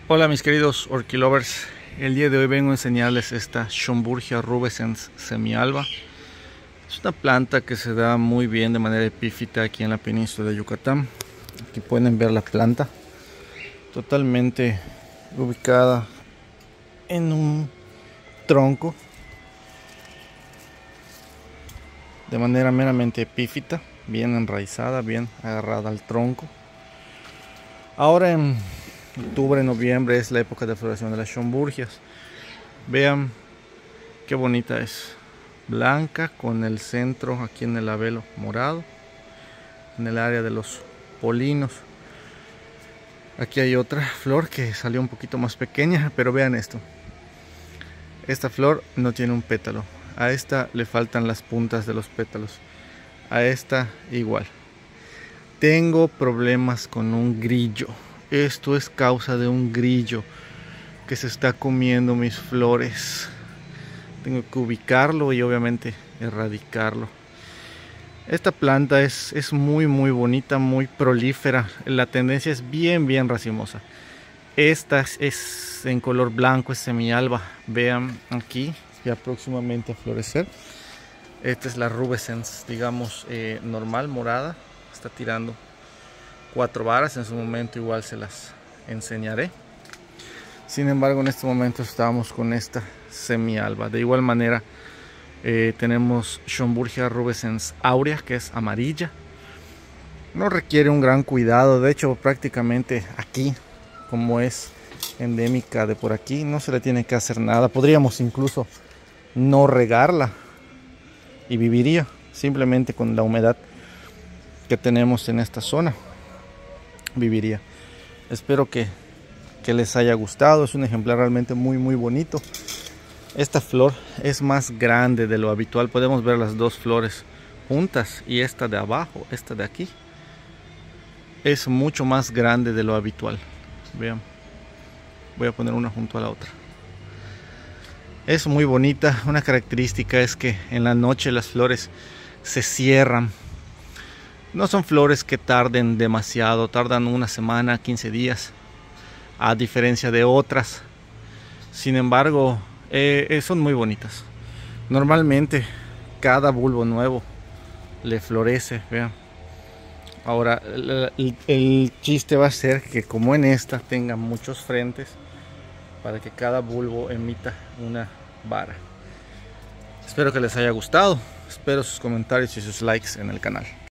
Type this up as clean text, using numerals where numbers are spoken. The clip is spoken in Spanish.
Hola mis queridos orquilovers, el día de hoy vengo a enseñarles esta Schomburgkia rubescens semialba. Es una planta que se da muy bien de manera epífita aquí en la península de Yucatán. Aquí pueden ver la planta totalmente ubicada en un tronco de manera meramente epífita, bien enraizada, bien agarrada al tronco. Ahora en octubre, noviembre es la época de floración de las Schomburgkias. Vean qué bonita es, blanca con el centro aquí en el labelo morado, en el área de los polinos. Aquí hay otra flor que salió un poquito más pequeña, pero vean esto. Esta flor no tiene un pétalo, a esta le faltan las puntas de los pétalos, a esta igual. Tengo problemas con un grillo. Esto es causa de un grillo que se está comiendo mis flores. Tengo que ubicarlo y obviamente erradicarlo. Esta planta es muy bonita, muy prolífera. La tendencia es bien racimosa. Esta es en color blanco, es semialba. Vean aquí, ya próximamente a florecer. Esta es la rubescens, digamos, normal, morada. Está tirando 4 varas, en su momento igual se las enseñaré. Sin embargo, en este momento estamos con esta semialba. De igual manera tenemos Schomburgkia rubescens aurea, que es amarilla. No requiere un gran cuidado, de hecho prácticamente aquí, como es endémica de por aquí, no se le tiene que hacer nada. Podríamos incluso no regarla y viviría simplemente con la humedad que tenemos en esta zona. Viviría. Espero que les haya gustado. Es un ejemplar realmente muy bonito. Esta flor es más grande de lo habitual. Podemos ver las dos flores juntas y esta de abajo, esta de aquí, es mucho más grande de lo habitual. Vean, voy a poner una junto a la otra. Es muy bonita. Una característica es que en la noche las flores se cierran. No son flores que tarden demasiado, tardan una semana, 15 días, a diferencia de otras. Sin embargo, son muy bonitas. Normalmente cada bulbo nuevo le florece, vean. Ahora el chiste va a ser que, como en esta, tenga muchos frentes para que cada bulbo emita una vara. Espero que les haya gustado. Espero sus comentarios y sus likes en el canal.